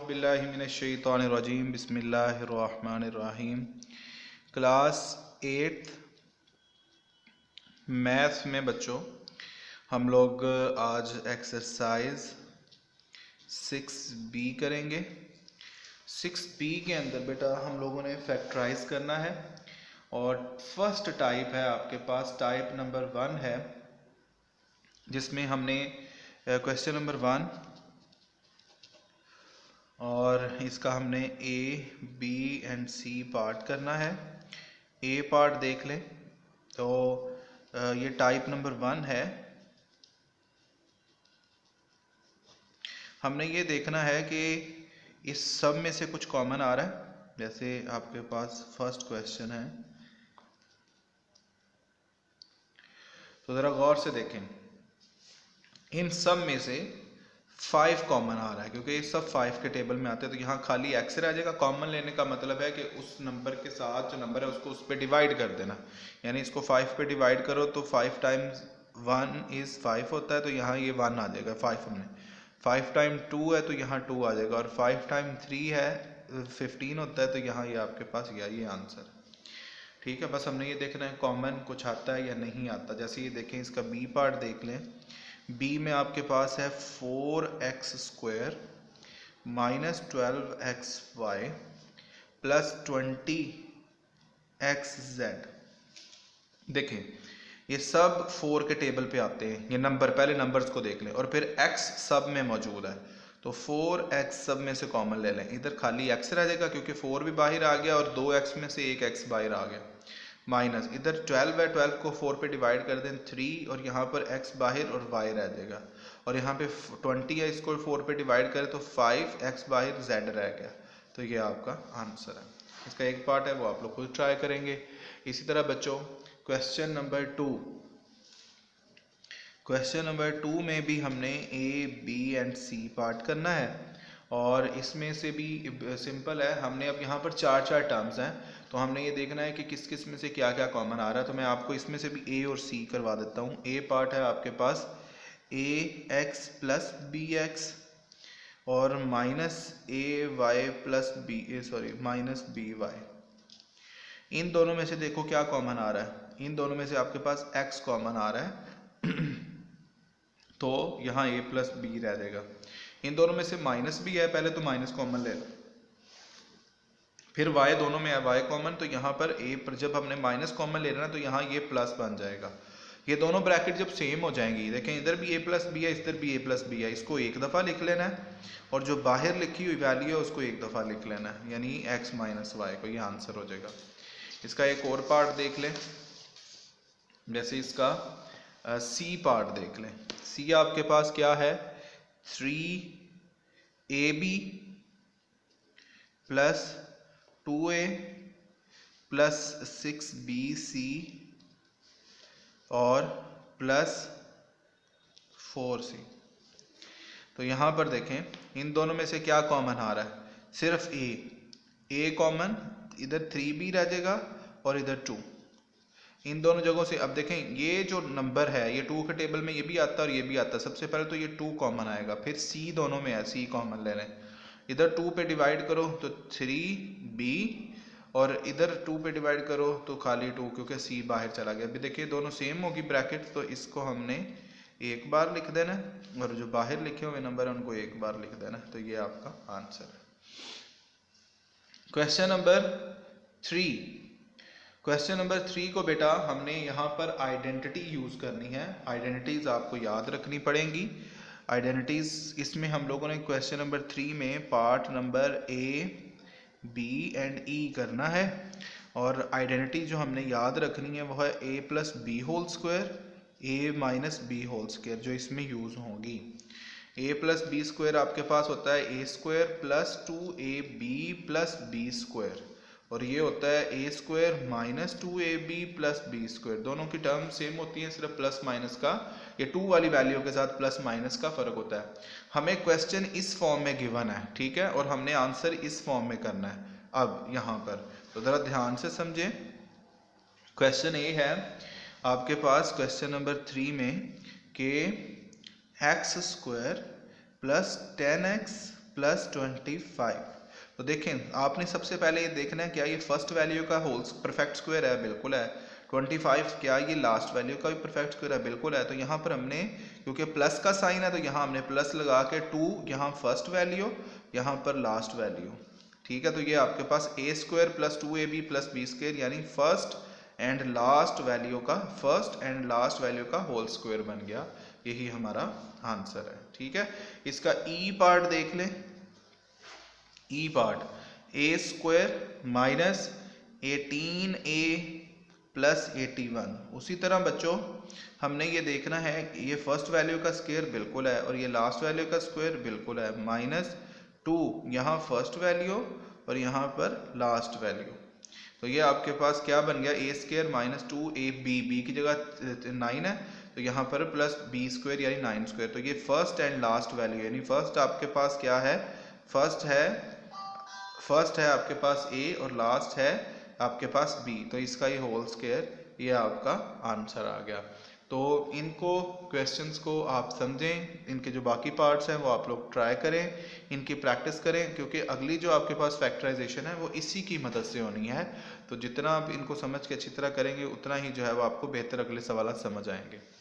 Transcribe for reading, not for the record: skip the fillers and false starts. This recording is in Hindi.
औज़ुबिल्लाहिमिनश्शैतानिर्रजीम बिस्मिल्लाहिर्रहमानिर्रहीम। क्लास 8th मैथ्स में बच्चों हम लोग आज एक्सरसाइज 6B करेंगे। 6B के अंदर बेटा हम लोगों ने फैक्टराइज करना है और फर्स्ट टाइप है आपके पास, टाइप नंबर 1 है, जिसमें हमने क्वेश्चन नंबर 1 और इसका हमने A, B and C part करना है। A पार्ट देख लें तो ये टाइप नंबर 1 है। हमने ये देखना है कि इस सब में से कुछ कॉमन आ रहा है। जैसे आपके पास फर्स्ट क्वेश्चन है तो ज़रा गौर से देखें, इन सब में से 5 कॉमन आ रहा है क्योंकि ये सब 5 के टेबल में आते हैं, तो यहाँ खाली x रह जाएगा। कॉमन लेने का मतलब है कि उस नंबर के साथ जो नंबर है उसको उस पर डिवाइड कर देना, यानी इसको 5 पे डिवाइड करो तो 5 टाइम्स 1 इज़ 5 होता है, तो यहाँ ये 1 आ जाएगा। 5 हमने 5 टाइम 2 है तो यहाँ 2 आ जाएगा, और 5 टाइम 3 है 15 होता है, तो यहाँ ये आपके पास ये आंसर। ठीक है, बस हमने ये देखना है कॉमन कुछ आता है या नहीं आता। जैसे ये देखें, इसका बी पार्ट देख लें। बी में आपके पास है 4x² minus 12xy plus 20xz। देखें ये सब 4 के टेबल पे आते हैं। ये नंबर, पहले नंबर्स को देख लें और फिर x सब में मौजूद है, तो 4x सब में से कॉमन ले लें। इधर खाली x रह जाएगा क्योंकि 4 भी बाहर आ गया और 2x में से एक x बाहर आ गया, माइनस इधर 12 है, 12 को 4 पे डिवाइड कर दें 3, और यहाँ पर x बाहर और y रह जाएगा, और यहाँ पे 20 है, इसको 4 पे डिवाइड करें तो 5x बाहर z रह गया, तो ये आपका आंसर है। इसका एक पार्ट है वो आप लोग खुद ट्राई करेंगे। इसी तरह बच्चों क्वेश्चन नंबर 2, क्वेश्चन नंबर 2 में भी हमने A, B and C part करना है, और इसमें से भी सिंपल है। हमने अब यहाँ पर 4 टर्म्स हैं, तो हमने ये देखना है कि किस किस में से क्या क्या कॉमन आ रहा है। तो मैं आपको इसमें से भी A और C करवा देता हूँ। A पार्ट है आपके पास ax प्लस bx और minus ay plus minus by। इन दोनों में से देखो क्या कॉमन आ रहा है। इन दोनों में से आपके पास x कॉमन आ रहा है तो यहाँ a प्लस b रह जाएगा। इन दोनों में से माइनस भी है, पहले तो माइनस कॉमन ले लो, फिर y दोनों में है y कॉमन, तो यहाँ पर a पर जब हमने माइनस कॉमन ले रहे ना तो यहाँ ये प्लस बन जाएगा। ये दोनों ब्रैकेट जब सेम हो जाएंगी, देखें इधर भी a प्लस बी है, इधर भी a प्लस बी है, इसको एक दफ़ा लिख लेना है और जो बाहर लिखी हुई वैल्यू है उसको एक दफ़ा लिख लेना है, यानी x माइनस वाई को, ये आंसर हो जाएगा। इसका एक और पार्ट देख लें, जैसे इसका C पार्ट देख लें। C आपके पास क्या है, 3ab plus 2a plus 6bc और प्लस 4c। तो यहाँ पर देखें इन दोनों में से क्या कॉमन आ रहा है, सिर्फ a कॉमन, इधर 3b रह जाएगा और इधर 2। इन दोनों जगहों से अब देखें ये जो नंबर है ये 2 के टेबल में ये भी आता है और ये भी आता है। सबसे पहले तो ये 2 कॉमन आएगा, फिर C दोनों में है, C कॉमन ले लें। इधर 2 पे डिवाइड करो तो 3b और इधर 2 पे डिवाइड करो तो खाली 2, क्योंकि C बाहर चला गया। अभी देखिए दोनों सेम होगी ब्रैकेट, तो इसको हमने एक बार लिख देना और जो बाहर लिखे हुए नंबर है उनको एक बार लिख देना, तो ये आपका आंसर है। क्वेश्चन नंबर 3, क्वेश्चन नंबर 3 को बेटा हमने यहाँ पर आइडेंटिटी यूज़ करनी है। आइडेंटिटीज़ आपको याद रखनी पड़ेंगी। आइडेंटिटीज़ इसमें हम लोगों ने क्वेश्चन नंबर 3 में part number A, B and E करना है, और आइडेंटिटी जो हमने याद रखनी है वो है a plus B whole square, a minus B whole square, जो इसमें यूज़ होगी। a प्लस बी स्क्वायर आपके पास होता है a square plus 2ab plus b square, और ये होता है a square minus 2ab plus B square. दोनों की टर्म सेम होती हैं, सिर्फ प्लस माइनस का, ये 2 वाली वैल्यू के साथ प्लस माइनस का फ़र्क होता है। हमें क्वेश्चन इस फॉर्म में गिवन है, ठीक है, और हमने आंसर इस फॉर्म में करना है। अब यहाँ पर तो ज़रा ध्यान से समझें। क्वेश्चन ए है आपके पास क्वेश्चन नंबर 3 में कि x² प्लस 10x प्लस 25। तो देखें आपने सबसे पहले ये देखना है क्या ये फर्स्ट वैल्यू का होल परफेक्ट स्क्वायर है, बिल्कुल है। 25 क्या ये लास्ट वैल्यू का भी परफेक्ट स्क्वायर है, बिल्कुल है। तो यहाँ पर हमने क्योंकि प्लस का साइन है तो यहाँ हमने प्लस लगा के 2 यहाँ फर्स्ट वैल्यू, यहाँ पर लास्ट वैल्यू, ठीक है। तो ये आपके पास A square plus 2ab plus B square यानी फर्स्ट एंड लास्ट वैल्यू का होल स्क्वायर बन गया। यही हमारा आंसर है, ठीक है। इसका ई पार्ट देख लें। E part A square minus 18a plus 81। उसी तरह बच्चों हमने ये देखना है ये फर्स्ट वैल्यू का स्क्वायर बिल्कुल है और ये लास्ट वैल्यू का स्क्वायर बिल्कुल है। -2 यहाँ फर्स्ट वैल्यू और यहाँ पर लास्ट वैल्यू। तो ये आपके पास क्या बन गया ए स्क्वायर माइनस 2ab, बी की जगह 9 है तो यहाँ पर प्लस बी स्क्वायर यानी 9 स्क्वायर। तो ये फर्स्ट एंड लास्ट वैल्यू यानी फर्स्ट आपके पास क्या है, फर्स्ट है आपके पास ए और लास्ट है आपके पास बी। तो इसका ये होल स्क्वायर ये आपका आंसर आ गया। तो इनको क्वेश्चंस को आप समझें, इनके जो बाकी पार्ट्स हैं वो आप लोग ट्राई करें, इनकी प्रैक्टिस करें, क्योंकि अगली जो आपके पास फैक्टराइजेशन है वो इसी की मदद से होनी है। तो जितना आप इनको समझ के अच्छी तरह करेंगे उतना ही जो है वो आपको बेहतर अगले सवाल समझ आएंगे।